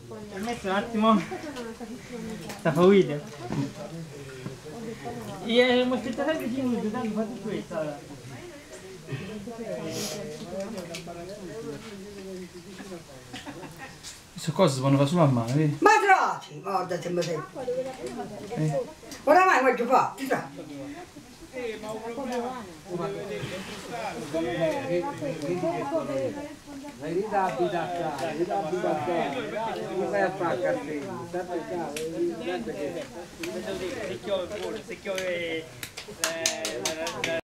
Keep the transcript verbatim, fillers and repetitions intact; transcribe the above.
Permesso un attimo. Sta fa video. E mi aspettare dieci minuti, tanto fate questa. Queste cose si fanno fare solo a mano, vedi? Ma trati, guarda se mi sei. Eh. Oramai mi ho già fatto, sai? Vedi da abitare, vedi da abitare, non vai a fare castelli, sempre Se chiove fuori, se chiove